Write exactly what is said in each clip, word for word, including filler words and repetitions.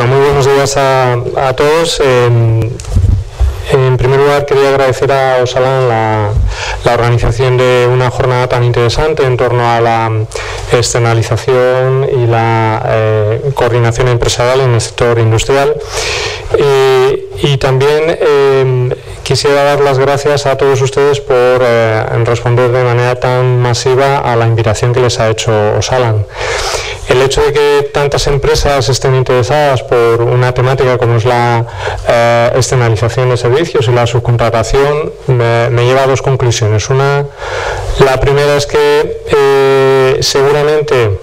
Bueno, muy buenos días a, a todos. Eh, en primer lugar, quería agradecer a Osalan la, la organización de una jornada tan interesante en torno a la externalización y la eh, coordinación empresarial en el sector industrial. Eh, y también eh, quisiera dar las gracias a todos ustedes por eh, responder de manera tan masiva a la invitación que les ha hecho Osalan. El hecho de que tantas empresas estén interesadas por una temática como es la eh, externalización de servicios y la subcontratación me, me lleva a dos conclusiones. Una, la primera es que eh, seguramente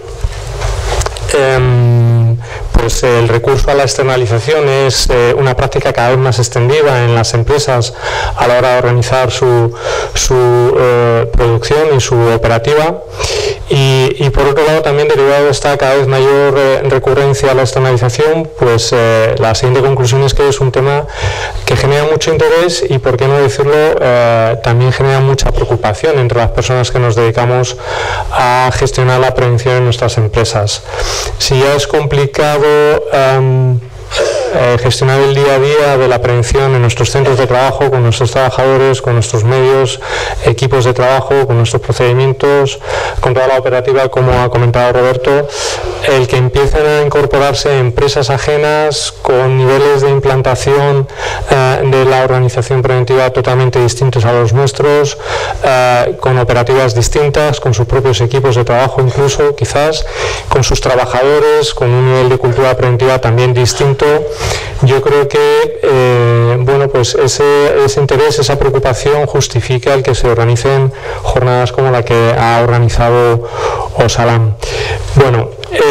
eh, pues el recurso a la externalización es eh, una práctica cada vez más extendida en las empresas a la hora de organizar su, su eh, producción y su operativa. Y, y por otro lado, también derivado de esta cada vez mayor eh, recurrencia a la externalización, pues eh, la siguiente conclusión es que es un tema que genera mucho interés y, por qué no decirlo, eh, también genera mucha preocupación entre las personas que nos dedicamos a gestionar la prevención en nuestras empresas. Si ya es complicado um, Eh, gestionar el día a día de la prevención en nuestros centros de trabajo, con nuestros trabajadores, con nuestros medios, equipos de trabajo, con nuestros procedimientos, con toda la operativa, como ha comentado Roberto, el que empiecen a incorporarse empresas ajenas con niveles de implantación eh, de la organización preventiva totalmente distintos a los nuestros, eh, con operativas distintas, con sus propios equipos de trabajo incluso, quizás, con sus trabajadores, con un nivel de cultura preventiva también distinto. Yo creo que eh, bueno, pues ese, ese interés, esa preocupación justifica el que se organicen jornadas como la que ha organizado Osalan. Bueno,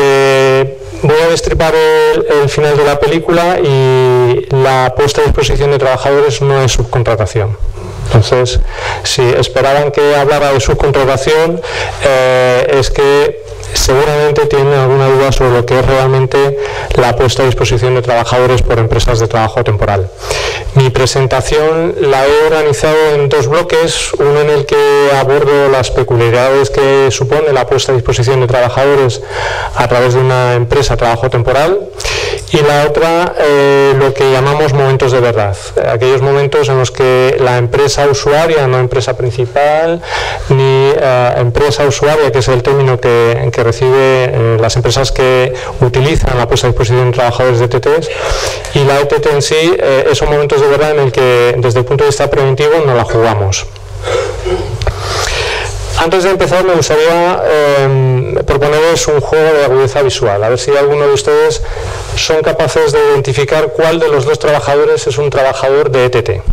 eh, voy a destripar el, el final de la película y la puesta a disposición de trabajadores no es subcontratación. Entonces, si esperaban que hablara de subcontratación, eh, es que seguramente tienen alguna duda sobre lo que es realmente la puesta a disposición de trabajadores por empresas de trabajo temporal. Mi presentación la he organizado en dos bloques, uno en el que abordo las peculiaridades que supone la puesta a disposición de trabajadores a través de una empresa de trabajo temporal, y la otra eh, lo que llamamos momentos de verdad, aquellos momentos en los que la empresa usuaria, no empresa principal, ni eh, empresa usuaria, que es el término que, que recibe eh, las empresas que utilizan la puesta a disposición de trabajadores de E T Ts, y la E T T en sí, eh, esos momentos de verdad en el que desde el punto de vista preventivo no la jugamos. Antes de empezar, me gustaría eh, proponerles un juego de agudeza visual, a ver si alguno de ustedes son capaces de identificar cuál de los dos trabajadores es un trabajador de E T T.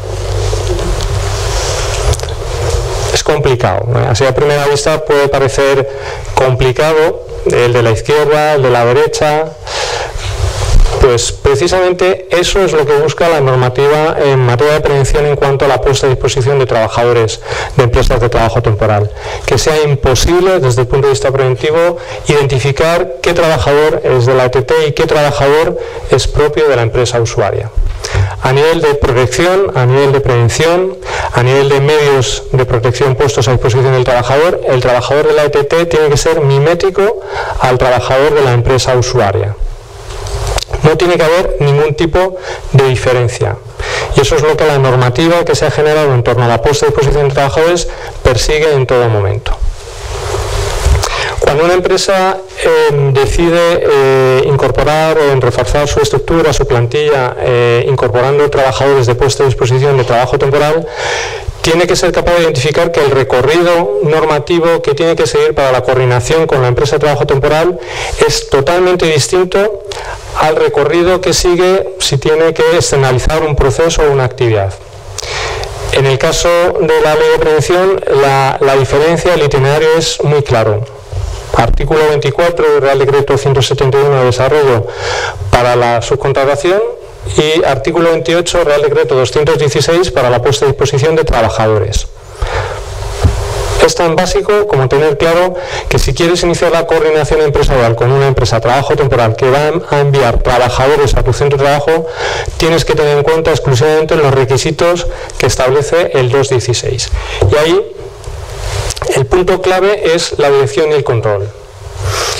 Es complicado, ¿eh? Así a primera vista puede parecer complicado, el de la izquierda, el de la derecha. Pues precisamente eso es lo que busca la normativa en materia de prevención en cuanto a la puesta a disposición de trabajadores de empresas de trabajo temporal. Que sea imposible desde el punto de vista preventivo identificar qué trabajador es de la E T T y qué trabajador es propio de la empresa usuaria. A nivel de protección, a nivel de prevención, a nivel de medios de protección puestos a disposición del trabajador, el trabajador de la E T T tiene que ser mimético al trabajador de la empresa usuaria. No tiene que haber ningún tipo de diferencia. Y eso es lo que la normativa que se ha generado en torno a la puesta a disposición de trabajadores persigue en todo momento. Cuando una empresa eh, decide eh, incorporar o reforzar su estructura, su plantilla, eh, incorporando trabajadores de puesta a disposición de trabajo temporal, tiene que ser capaz de identificar que el recorrido normativo que tiene que seguir para la coordinación con la empresa de trabajo temporal es totalmente distinto al recorrido que sigue si tiene que externalizar un proceso o una actividad. En el caso de la ley de prevención, la, la diferencia, el itinerario es muy claro. Artículo veinticuatro del Real Decreto ciento setenta y uno de desarrollo para la subcontratación, y artículo veintiocho, Real Decreto doscientos dieciséis, para la puesta a disposición de trabajadores. Es tan básico como tener claro que si quieres iniciar la coordinación empresarial con una empresa de trabajo temporal que va a enviar trabajadores a tu centro de trabajo, tienes que tener en cuenta exclusivamente los requisitos que establece el doscientos dieciséis. Y ahí el punto clave es la dirección y el control.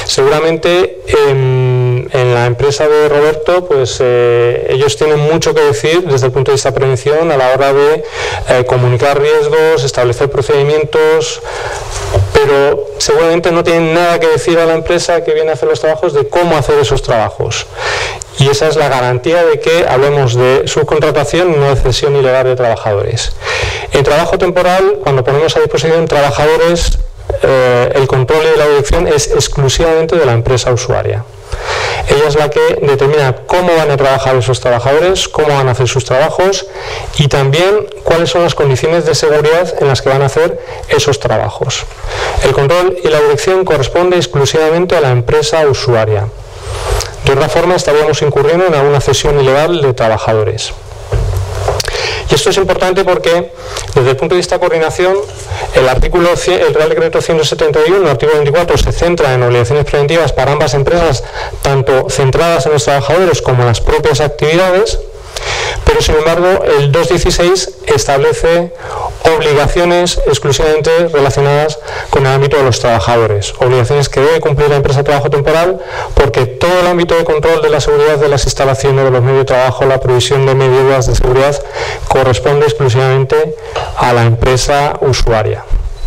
seguramente en, en la empresa de Roberto, pues eh, ellos tienen mucho que decir desde el punto de vista de prevención a la hora de eh, comunicar riesgos, establecer procedimientos, pero seguramente no tienen nada que decir a la empresa que viene a hacer los trabajos de cómo hacer esos trabajos. Y esa es la garantía de que hablemos de subcontratación y no de cesión ilegal de trabajadores. En trabajo temporal, cuando ponemos a disposición trabajadores, eh, el control y la dirección es exclusivamente de la empresa usuaria. Ella es la que determina cómo van a trabajar esos trabajadores, cómo van a hacer sus trabajos y también cuáles son las condiciones de seguridad en las que van a hacer esos trabajos. El control y la dirección corresponde exclusivamente a la empresa usuaria. De otra forma, estaríamos incurriendo en alguna cesión ilegal de trabajadores. Y esto es importante porque, desde el punto de vista de coordinación, el artículo, el Real Decreto ciento setenta y uno, artículo veinticuatro, se centra en obligaciones preventivas para ambas empresas, tanto centradas en los trabajadores como en las propias actividades, pero sin embargo el doscientos dieciséis establece obligaciones exclusivamente relacionadas con el ámbito de los trabajadores, obligaciones que debe cumplir la empresa de trabajo temporal, porque todo el ámbito de control de la seguridad de las instalaciones, de los medios de trabajo, la provisión de medidas de seguridad corresponde exclusivamente a la empresa usuaria.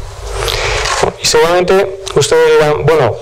Y seguramente ustedes dirán, bueno,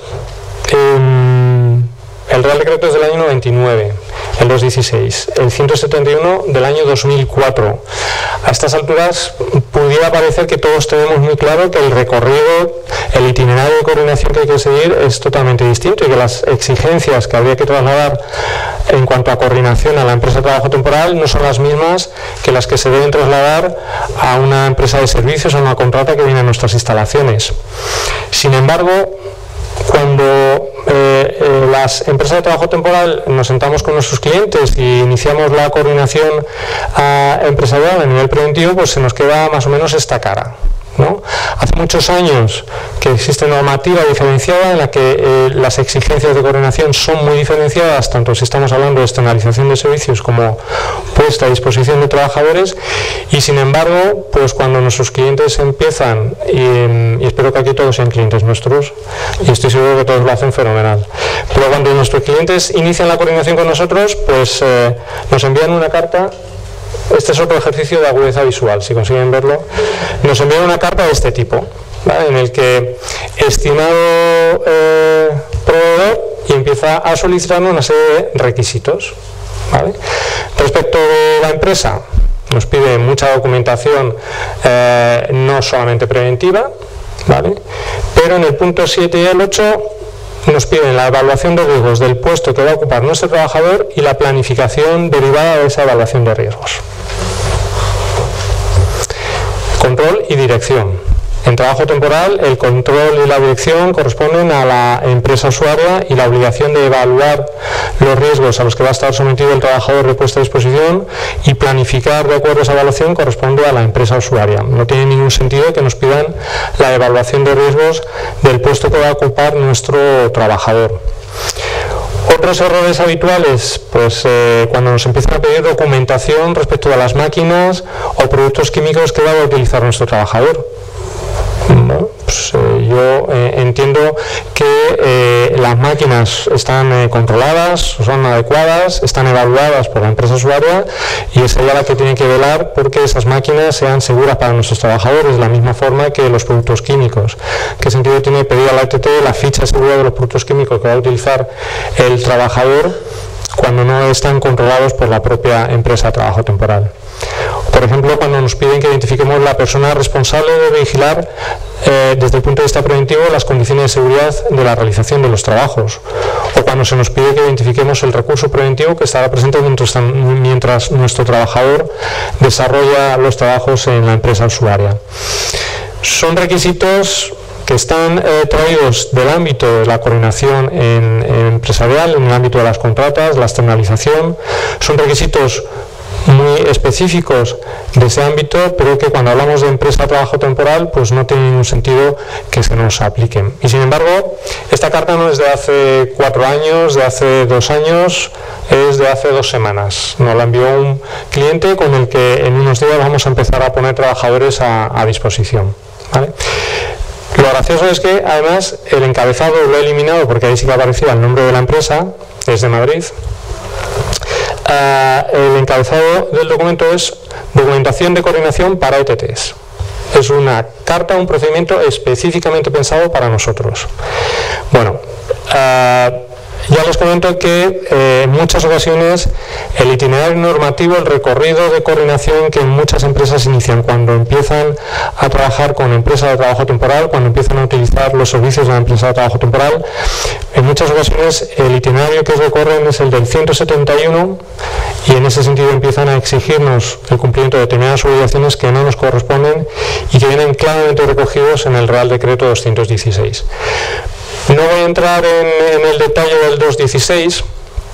eh, el Real Decreto es del año noventa y nueve, el doscientos dieciséis, el ciento setenta y uno del año dos mil cuatro. A estas alturas pudiera parecer que todos tenemos muy claro que el recorrido, el itinerario de coordinación que hay que seguir es totalmente distinto y que las exigencias que habría que trasladar en cuanto a coordinación a la empresa de trabajo temporal no son las mismas que las que se deben trasladar a una empresa de servicios o a una contrata que viene a nuestras instalaciones. Sin embargo, cuando eh, eh, las empresas de trabajo temporal nos sentamos con nuestros clientes y iniciamos la coordinación eh, empresarial a nivel preventivo, pues se nos queda más o menos esta cara, ¿no? Hace muchos años que existe normativa diferenciada en la que eh, las exigencias de coordinación son muy diferenciadas, tanto si estamos hablando de externalización de servicios como puesta a disposición de trabajadores, y sin embargo, pues cuando nuestros clientes empiezan, y, y espero que aquí todos sean clientes nuestros, y estoy seguro que todos lo hacen fenomenal, pero cuando nuestros clientes inician la coordinación con nosotros, pues eh, nos envían una carta. Este es otro ejercicio de agudeza visual, si consiguen verlo. Nos envían una carta de este tipo, ¿vale? En el que estimado eh, proveedor y empieza a solicitarnos una serie de requisitos, ¿vale? Respecto de la empresa, nos pide mucha documentación, eh, no solamente preventiva, ¿vale? Pero en el punto siete y el ocho nos piden la evaluación de riesgos del puesto que va a ocupar nuestro trabajador y la planificación derivada de esa evaluación de riesgos. Control y dirección. En trabajo temporal, el control y la dirección corresponden a la empresa usuaria y la obligación de evaluar los riesgos a los que va a estar sometido el trabajador de puesta a disposición y planificar de acuerdo a esa evaluación corresponde a la empresa usuaria. No tiene ningún sentido que nos pidan la evaluación de riesgos del puesto que va a ocupar nuestro trabajador. Otros errores habituales, pues eh, cuando nos empiezan a pedir documentación respecto a las máquinas o productos químicos que va a utilizar nuestro trabajador. Bueno, pues, eh, yo eh, entiendo que eh, las máquinas están eh, controladas, son adecuadas, están evaluadas por la empresa usuaria y es ella la que tiene que velar porque esas máquinas sean seguras para nuestros trabajadores, de la misma forma que los productos químicos. ¿Qué sentido tiene pedir a la E T T la ficha de seguridad de los productos químicos que va a utilizar el trabajador cuando no están controlados por la propia empresa de trabajo temporal? Por ejemplo, cuando nos piden que identifiquemos la persona responsable de vigilar eh, desde el punto de vista preventivo las condiciones de seguridad de la realización de los trabajos, o cuando se nos pide que identifiquemos el recurso preventivo que estará presente mientras, mientras nuestro trabajador desarrolla los trabajos en la empresa usuaria. Son requisitos que están eh, traídos del ámbito de la coordinación en, en empresarial, en el ámbito de las contratas, la externalización. Son requisitos muy específicos de ese ámbito, pero que cuando hablamos de empresa de trabajo temporal, pues no tiene ningún sentido que se nos apliquen. Y sin embargo, esta carta no es de hace cuatro años, de hace dos años, es de hace dos semanas. Nos la envió un cliente con el que en unos días vamos a empezar a poner trabajadores a, a disposición, ¿vale? Lo gracioso es que, además, el encabezado lo he eliminado porque ahí sí que aparecía el nombre de la empresa, es de Madrid. Uh, el encabezado del documento es Documentación de Coordinación para E T Ts. Es una carta, un procedimiento específicamente pensado para nosotros. Bueno, uh, ya les comento que eh, en muchas ocasiones el itinerario normativo, el recorrido de coordinación que muchas empresas inician cuando empiezan a trabajar con empresas de trabajo temporal, cuando empiezan a utilizar los servicios de la empresa de trabajo temporal, en muchas ocasiones el itinerario que recorren es el del ciento setenta y uno y en ese sentido empiezan a exigirnos el cumplimiento de determinadas obligaciones que no nos corresponden y que vienen claramente recogidos en el Real Decreto doscientos dieciséis. No voy a entrar en, en el detalle del doscientos dieciséis,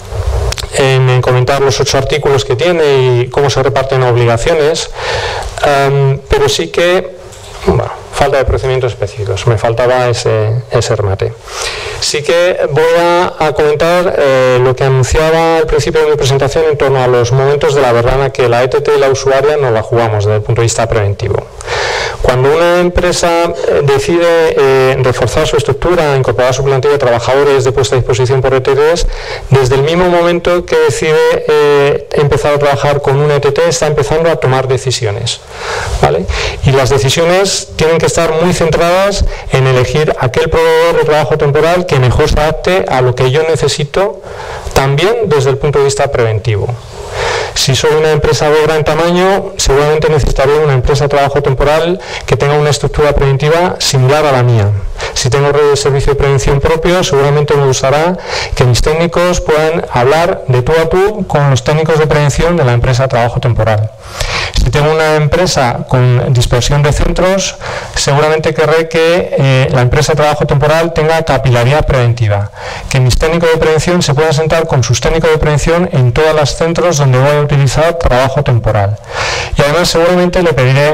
en, en comentar los ocho artículos que tiene y cómo se reparten obligaciones, um, pero sí que, bueno, falta de procedimientos específicos, me faltaba ese, ese remate. Sí que voy a, a comentar eh, lo que anunciaba al principio de mi presentación en torno a los momentos de la verdad en la que la E T T y la usuaria nos la jugamos desde el punto de vista preventivo. Cuando una empresa decide eh, reforzar su estructura, incorporar su plantilla de trabajadores de puesta a disposición por E T Ts, desde el mismo momento que decide eh, empezar a trabajar con una E T T, está empezando a tomar decisiones, ¿vale? Y las decisiones tienen que estar muy centradas en elegir aquel proveedor de trabajo temporal que mejor se adapte a lo que yo necesito, también desde el punto de vista preventivo. Si soy una empresa de gran tamaño, seguramente necesitaré una empresa de trabajo temporal que tenga una estructura preventiva similar a la mía. Si tengo red de servicio de prevención propio, seguramente me gustará que mis técnicos puedan hablar de tú a tú con los técnicos de prevención de la empresa de trabajo temporal. Si tengo una empresa con dispersión de centros, seguramente querré que eh, la empresa de trabajo temporal tenga capilaridad preventiva, que mis técnicos de prevención se puedan sentar con sus técnicos de prevención en todos los centros donde voy a utilizar trabajo temporal. Y además seguramente le pediré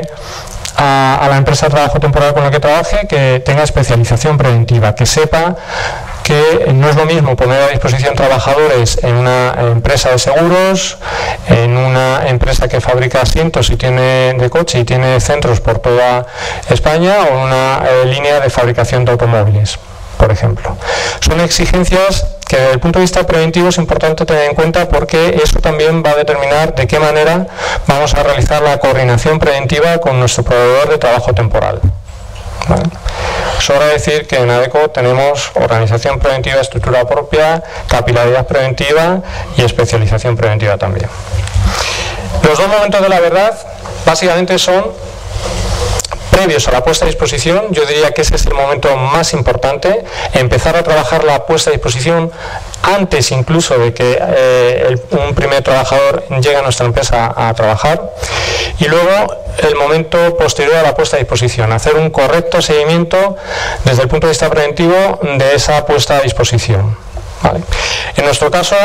a, a la empresa de trabajo temporal con la que trabaje que tenga especialización preventiva, que sepa que no es lo mismo poner a disposición trabajadores en una empresa de seguros, en una empresa que fabrica asientos y tiene de coche y tiene centros por toda España, o en una eh, línea de fabricación de automóviles, por ejemplo. Son exigencias que desde el punto de vista preventivo es importante tener en cuenta, porque eso también va a determinar de qué manera vamos a realizar la coordinación preventiva con nuestro proveedor de trabajo temporal. ¿Vale? Sobra decir que en ADECO tenemos organización preventiva, estructura propia, capilaridad preventiva y especialización preventiva también. Los dos momentos de la verdad básicamente son previos a la puesta a disposición. Yo diría que ese es el momento más importante, empezar a trabajar la puesta a disposición antes incluso de que eh, el, un primer trabajador llegue a nuestra empresa a, a trabajar, y luego el momento posterior a la puesta a disposición, hacer un correcto seguimiento desde el punto de vista preventivo de esa puesta a disposición, ¿vale? En nuestro caso,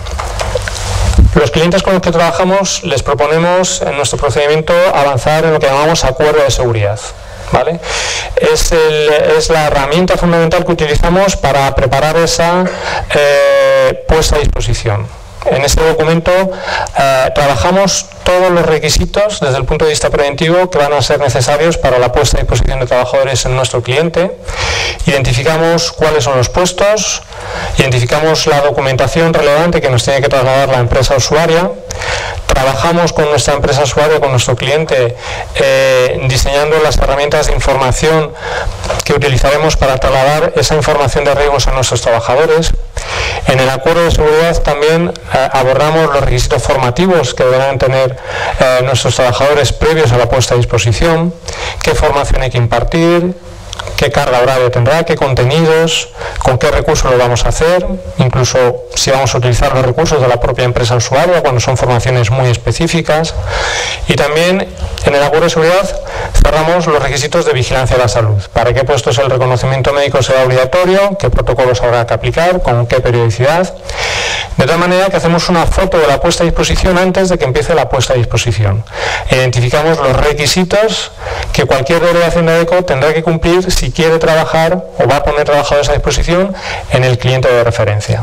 los clientes con los que trabajamos les proponemos en nuestro procedimiento avanzar en lo que llamamos acuerdo de seguridad, ¿vale? Es, el, es la herramienta fundamental que utilizamos para preparar esa eh, puesta a disposición. En este documento eh, trabajamos todos los requisitos desde el punto de vista preventivo que van a ser necesarios para la puesta a disposición de trabajadores en nuestro cliente. Identificamos cuáles son los puestos, identificamos la documentación relevante que nos tiene que trasladar la empresa usuaria. Trabajamos con nuestra empresa usuaria, con nuestro cliente, eh, diseñando las herramientas de información que utilizaremos para trasladar esa información de riesgos a nuestros trabajadores. En el acuerdo de seguridad también eh, abordamos los requisitos formativos que deberán tener eh, nuestros trabajadores previos a la puesta a disposición, qué formación hay que impartir, qué carga horaria tendrá, qué contenidos, con qué recursos lo vamos a hacer, incluso si vamos a utilizar los recursos de la propia empresa usuaria cuando son formaciones muy específicas. Y también en el acuerdo de seguridad cerramos los requisitos de vigilancia de la salud, para qué puestos el reconocimiento médico será obligatorio, qué protocolos habrá que aplicar, con qué periodicidad, de tal manera que hacemos una foto de la puesta a disposición antes de que empiece la puesta a disposición. Identificamos los requisitos que cualquier delegación de ADECO tendrá que cumplir si quiere trabajar o va a poner trabajadores a disposición en el cliente de referencia.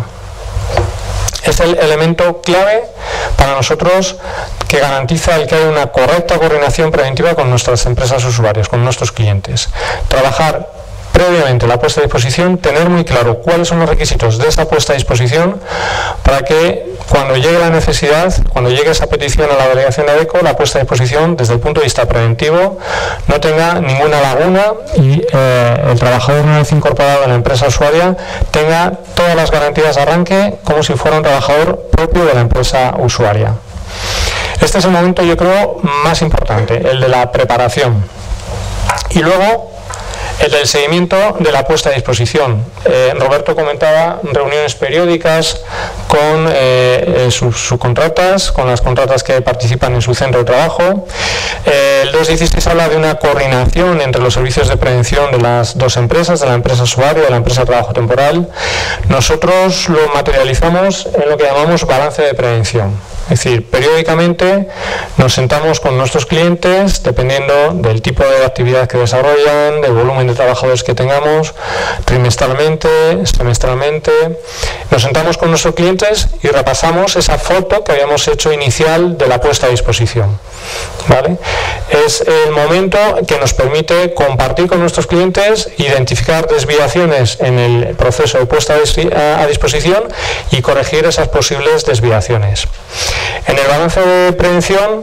Es el elemento clave para nosotros que garantiza el que haya una correcta coordinación preventiva con nuestras empresas usuarias, con nuestros clientes. Trabajar previamente la puesta a disposición, tener muy claro cuáles son los requisitos de esa puesta a disposición para que cuando llegue la necesidad, cuando llegue esa petición a la delegación de ADECO, la puesta a disposición desde el punto de vista preventivo no tenga ninguna laguna y eh, el trabajador una vez incorporado en la empresa usuaria tenga todas las garantías de arranque como si fuera un trabajador propio de la empresa usuaria. Este es el momento, yo creo, más importante, el de la preparación. Y luego, el del seguimiento de la puesta a disposición. Eh, Roberto comentaba reuniones periódicas con eh, sus subcontratas, con las contratas que participan en su centro de trabajo. Eh, el dos dieciséis habla de una coordinación entre los servicios de prevención de las dos empresas, de la empresa usuario y de la empresa de trabajo temporal. Nosotros lo materializamos en lo que llamamos balance de prevención. Es decir, periódicamente nos sentamos con nuestros clientes, dependiendo del tipo de actividad que desarrollan, del volumen de trabajadores que tengamos, trimestralmente, semestralmente. Nos sentamos con nuestros clientes y repasamos esa foto que habíamos hecho inicial de la puesta a disposición. ¿Vale? Es el momento que nos permite compartir con nuestros clientes, identificar desviaciones en el proceso de puesta a disposición y corregir esas posibles desviaciones. En el balance de prevención,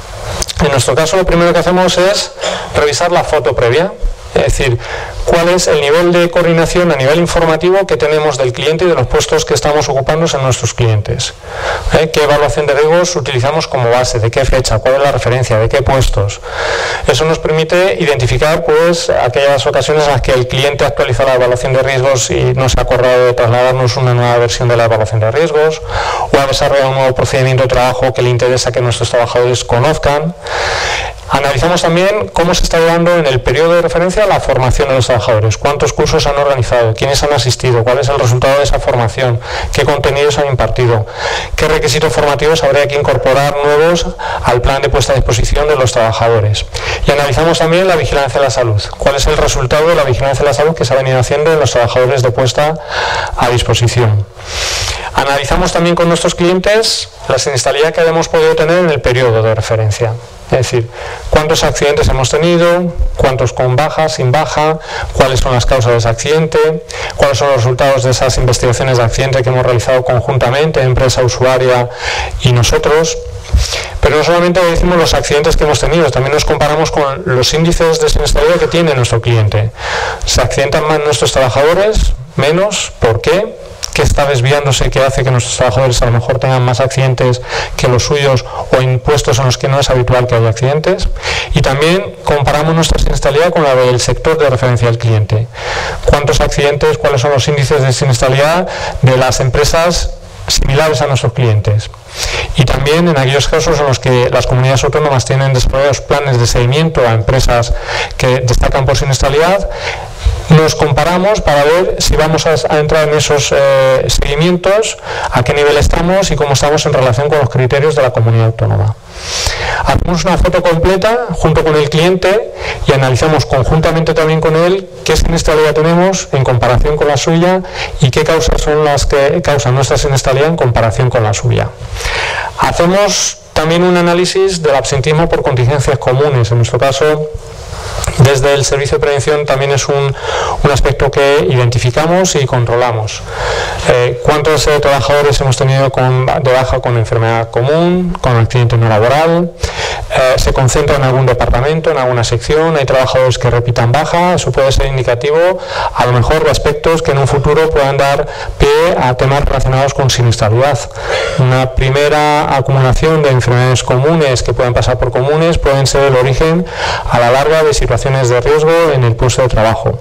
en nuestro caso, lo primero que hacemos es revisar la foto previa. Es decir, cuál es el nivel de coordinación a nivel informativo que tenemos del cliente y de los puestos que estamos ocupando en nuestros clientes. ¿Eh? ¿Qué evaluación de riesgos utilizamos como base? ¿De qué fecha? ¿Cuál es la referencia? ¿De qué puestos? Eso nos permite identificar pues, aquellas ocasiones en las que el cliente actualiza la evaluación de riesgos y no se ha acordado de trasladarnos una nueva versión de la evaluación de riesgos, o ha desarrollado un nuevo procedimiento de trabajo que le interesa que nuestros trabajadores conozcan. Analizamos también cómo se está llevando en el periodo de referencia la formación de los trabajadores, cuántos cursos han organizado, quiénes han asistido, cuál es el resultado de esa formación, qué contenidos han impartido, qué requisitos formativos habría que incorporar nuevos al plan de puesta a disposición de los trabajadores. Y analizamos también la vigilancia de la salud, cuál es el resultado de la vigilancia de la salud que se ha venido haciendo en los trabajadores de puesta a disposición. Analizamos también con nuestros clientes la siniestralidad que hemos podido tener en el periodo de referencia. Es decir, cuántos accidentes hemos tenido, cuántos con baja, sin baja, cuáles son las causas de ese accidente, cuáles son los resultados de esas investigaciones de accidente que hemos realizado conjuntamente, empresa, usuaria y nosotros. Pero no solamente decimos los accidentes que hemos tenido, también nos comparamos con los índices de siniestralidad que tiene nuestro cliente. ¿Se accidentan más nuestros trabajadores? ¿Menos? ¿Por qué? ¿Qué está desviándose que hace que nuestros trabajadores a lo mejor tengan más accidentes que los suyos o en puestos en los que no es habitual que haya accidentes? Y también comparamos nuestra siniestralidad con la del sector de referencia del cliente. ¿Cuántos accidentes, cuáles son los índices de siniestralidad de las empresas similares a nuestros clientes? Y también en aquellos casos en los que las comunidades autónomas tienen desarrollados planes de seguimiento a empresas que destacan por siniestralidad, nos comparamos para ver si vamos a, a entrar en esos eh, seguimientos, a qué nivel estamos y cómo estamos en relación con los criterios de la comunidad autónoma. Hacemos una foto completa junto con el cliente y analizamos conjuntamente también con él qué siniestralidad tenemos en comparación con la suya y qué causas son las que causan nuestra siniestralidad en comparación con la suya. Hacemos también un análisis del absentismo por contingencias comunes. En nuestro caso, desde el servicio de prevención también es un, un aspecto que identificamos y controlamos. Eh, ¿Cuántos eh, trabajadores hemos tenido con, de baja con enfermedad común, con accidente no laboral? Eh, ¿Se concentra en algún departamento, en alguna sección? ¿Hay trabajadores que repitan baja? Eso puede ser indicativo, a lo mejor, de aspectos que en un futuro puedan dar pie a temas relacionados con siniestralidad. Una primera acumulación de enfermedades comunes que pueden pasar por comunes pueden ser el origen a la larga de situaciones de riesgo en el puesto de trabajo.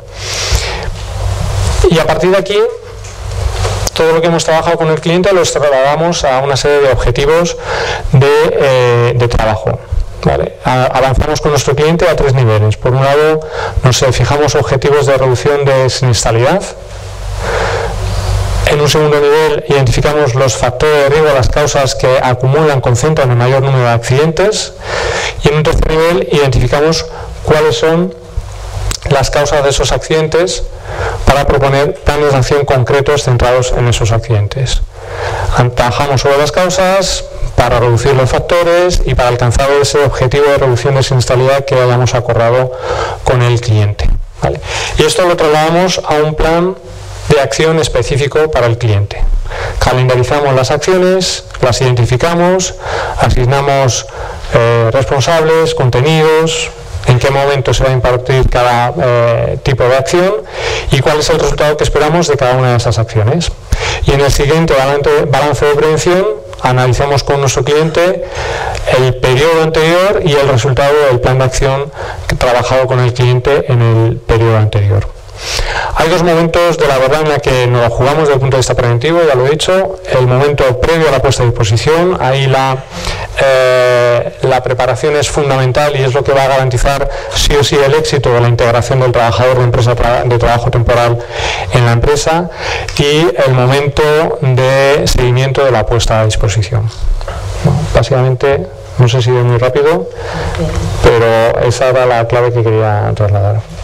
Y a partir de aquí, todo lo que hemos trabajado con el cliente lo trasladamos a una serie de objetivos de, eh, de trabajo. Vale. Avanzamos con nuestro cliente a tres niveles. Por un lado, nos fijamos objetivos de reducción de siniestralidad. En un segundo nivel, identificamos los factores de riesgo, las causas que acumulan, concentran el mayor número de accidentes. Y en un tercer nivel, identificamos cuáles son las causas de esos accidentes para proponer planes de acción concretos centrados en esos accidentes. Trabajamos sobre las causas para reducir los factores y para alcanzar ese objetivo de reducción de siniestralidad que hayamos acordado con el cliente. ¿vale? Y esto lo trasladamos a un plan de acción específico para el cliente. Calendarizamos las acciones, las identificamos, asignamos eh, responsables, contenidos, en qué momento se va a impartir cada eh, tipo de acción y cuál es el resultado que esperamos de cada una de esas acciones. Y en el siguiente balance, balance de prevención analizamos con nuestro cliente el periodo anterior y el resultado del plan de acción trabajado con el cliente en el periodo anterior. Hay dos momentos de la verdad en la que nos la jugamos desde el punto de vista preventivo, ya lo he dicho. El momento previo a la puesta a disposición, ahí la, eh, la preparación es fundamental y es lo que va a garantizar sí o sí el éxito de la integración del trabajador de empresa de trabajo temporal en la empresa, y el momento de seguimiento de la puesta a disposición. Bueno, básicamente, no sé si es muy rápido, pero esa era la clave que quería trasladar.